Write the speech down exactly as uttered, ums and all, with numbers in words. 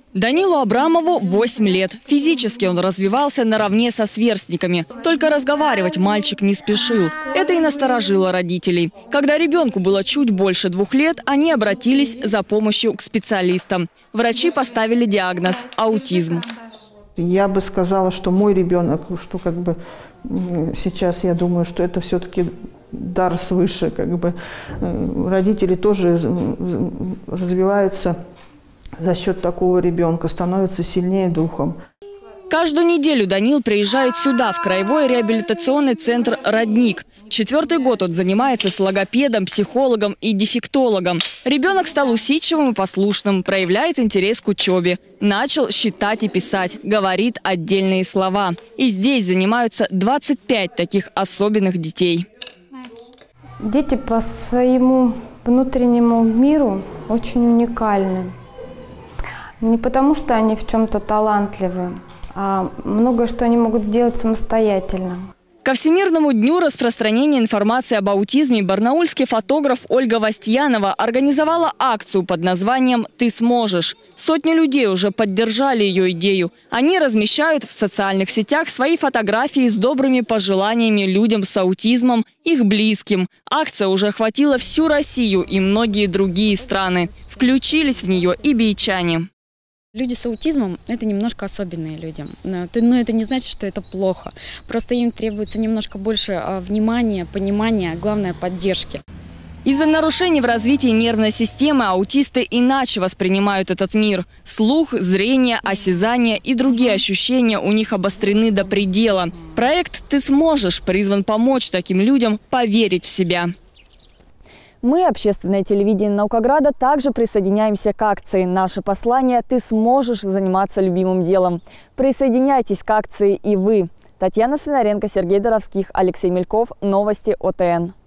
Данилу Абрамову восемь лет. Физически он развивался наравне со сверстниками. Только разговаривать мальчик не спешил. Это и насторожило родителей. Когда ребенку было чуть больше двух лет, они обратились за помощью к специалистам. Врачи поставили диагноз – аутизм. Я бы сказала, что мой ребенок, что как бы сейчас я думаю, что это все-таки дар свыше. Как бы родители тоже развиваются за счет такого ребенка, становятся сильнее духом. Каждую неделю Данил приезжает сюда, в краевой реабилитационный центр «Родник». Четвертый год он занимается с логопедом, психологом и дефектологом. Ребенок стал усидчивым и послушным, проявляет интерес к учебе. Начал считать и писать, говорит отдельные слова. И здесь занимаются двадцать пять таких особенных детей. Дети по своему внутреннему миру очень уникальны. Не потому, что они в чем-то талантливы, а многое, что они могут сделать самостоятельно. Ко Всемирному дню распространения информации об аутизме барнаульский фотограф Ольга Вастьянова организовала акцию под названием «Ты сможешь». Сотни людей уже поддержали ее идею. Они размещают в социальных сетях свои фотографии с добрыми пожеланиями людям с аутизмом, их близким. Акция уже охватила всю Россию и многие другие страны. Включились в нее и бичане. Люди с аутизмом – это немножко особенные люди. Но это не значит, что это плохо. Просто им требуется немножко больше внимания, понимания, главное – поддержки. Из-за нарушений в развитии нервной системы аутисты иначе воспринимают этот мир. Слух, зрение, осязание и другие ощущения у них обострены до предела. Проект «Ты сможешь» призван помочь таким людям поверить в себя. Мы, общественное телевидение Наукограда, также присоединяемся к акции. Наше послание – ты сможешь заниматься любимым делом. Присоединяйтесь к акции и вы. Татьяна Свинаренко, Сергей Доровских, Алексей Мельков. Новости О Т Н.